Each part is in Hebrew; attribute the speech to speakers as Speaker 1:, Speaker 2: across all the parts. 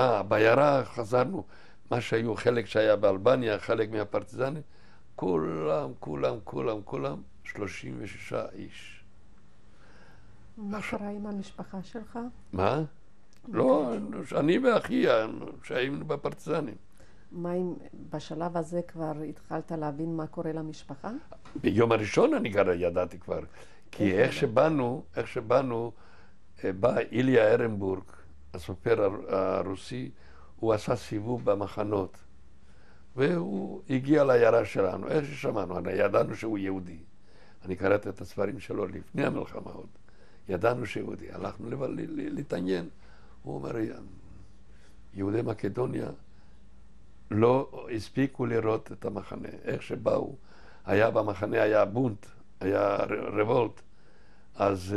Speaker 1: בעיירה חזרנו, מה שהיו, חלק שהיה באלבניה, חלק מהפרטיזנים, כולם, 36 איש.
Speaker 2: מה קרה עם המשפחה שלך?
Speaker 1: מה? לא, אני ואחי שהיינו בפרטיזנים.
Speaker 2: מה אם בשלב הזה כבר התחלת להבין מה קורה למשפחה?
Speaker 1: ביום הראשון אני ידעתי כבר. כי איך שבאנו, בא איליה ארנבורג, הסופר הרוסי, הוא עשה סיבוב במחנות. והוא הגיע לעיירה שלנו. איך ששמענו, ידענו שהוא יהודי. אני קראתי את הספרים שלו לפני המלחמה עוד. ידענו שהוא יהודי. הלכנו להתעניין. הוא אומר, יהודי מקדוניה לא הספיקו לראות את המחנה. איך שבאו, היה במחנה, היה בונט, היה רבולט. אז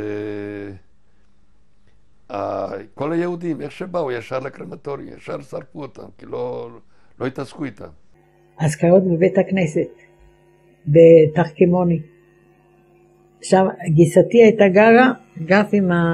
Speaker 1: כל היהודים, איך שבאו, ישר לקרמטוריה, ישר שרפו אותם, כי לא התעסקו איתם.
Speaker 3: אזכרות בבית הכנסת, בתחכמוני. שם גיסתי הייתה גרה, גף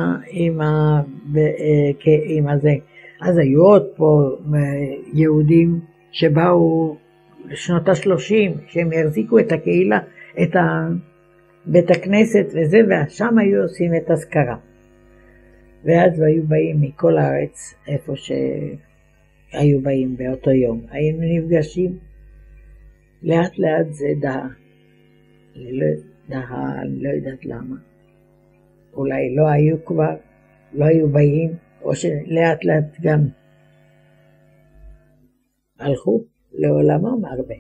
Speaker 3: עם הזה. אז היו עוד פה יהודים שבאו לשנות ה-30, שהם החזיקו את הקהילה, את בית הכנסת וזה, ושם היו עושים את אזכרה. ואז היו באים מכל הארץ, איפה שהיו באים באותו יום. היינו נפגשים, לאט לאט זה אני לא יודעת למה. אולי לא היו כבר, לא היו באים, או שלאט לאט גם הלכו לעולמם הרבה.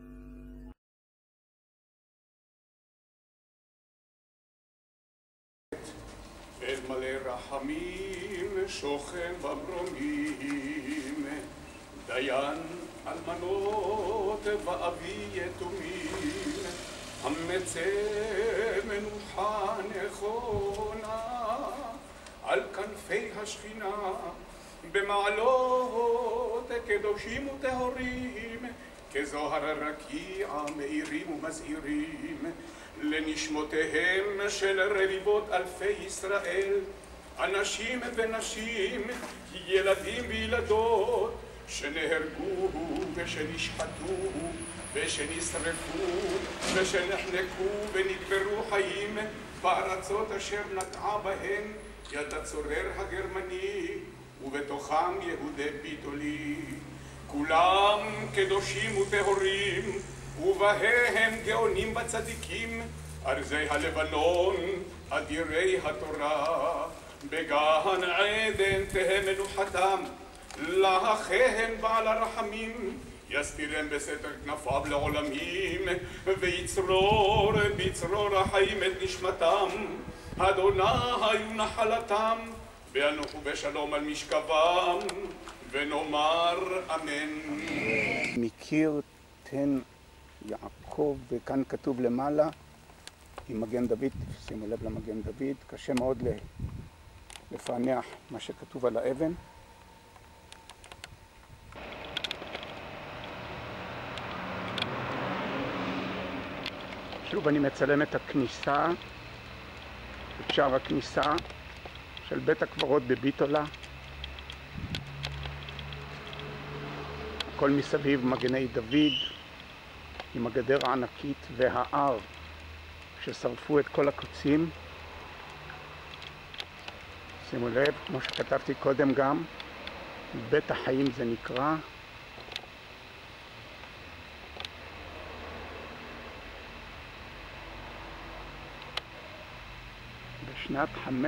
Speaker 4: מלא רחמים שוכן במרומים, דיין אלמנות ואבי יתומים, המצא מנוחה נכונה על כנפי השכינה, במעלות קדושים וטהורים, כזוהר הרקיע מאירים ומזהירים, לנשמותיהם של רביבות אלפי ישראל, אנשים ונשים, ילדים וילדות, שנהרגו ושנשחטו ושנשרפו ושנחנקו ונקברו חיים בארצות אשר נטעה בהן יד הצורר הגרמני, ובתוכם יהודי ביטולי. כולם קדושים וטהורים, ובהם גאונים בצדיקים, ארזי הלבנון, אדירי התורה. בגן עדן תהא מנוחתם, לאחיהם בעל הרחמים, יסתירם בסתר כנפיו לעולמים, ויצרור בצרור החיים את נשמתם. אדוני היו נחלתם, וינוחו בשלום על משכבם, ונאמר אמן.
Speaker 5: מקיר תן יעקב, וכאן כתוב למעלה עם מגן דוד, שימו לב למגן דוד, קשה מאוד לפענח מה שכתוב על האבן. שוב אני מצלם את הכניסה, את שער הכניסה של בית הקברות בביטולה. הכל מסביב מגני דוד עם הגדר הענקית וההר ששרפו את כל הקוצים. שימו לב, כמו שכתבתי קודם גם, בית החיים זה נקרא. בשנת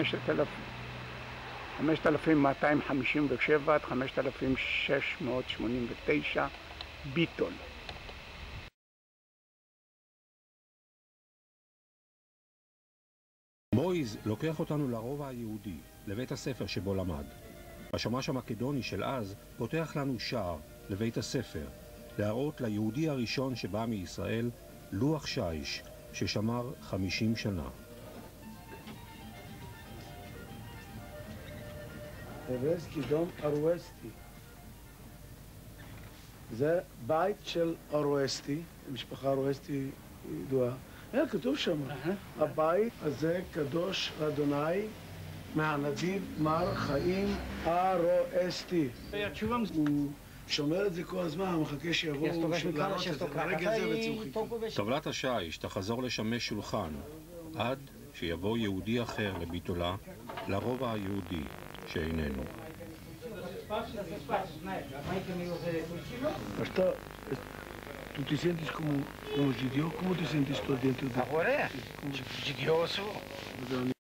Speaker 5: 5257 עד 5689 ביטול.
Speaker 6: מויז לוקח אותנו לרובע היהודי, לבית הספר שבו למד. השמש המקדוני של אז פותח לנו שער לבית הספר, להראות ליהודי הראשון שבא מישראל לוח שיש ששמר 50 שנה.
Speaker 7: ארואסטי, דום ארואסטי. זה בית של ארואסטי, משפחה ארואסטי ידועה. היה כתוב שם, הבית הזה קדוש לאדוני, מהנדיב מר חיים ארואסטי. הוא שומר את זה כל הזמן, מחכה שיבואו לענות את זה ברגע זה בצמחיתו.
Speaker 6: טבלת השיש תחזור לשמש שולחן עד שיבוא יהודי אחר לביטולה, לרובע היהודי שאיננו.
Speaker 7: ¿Tú te sientes como judío? ¿Cómo te sientes tú dentro de...?
Speaker 8: Ahora, judioso.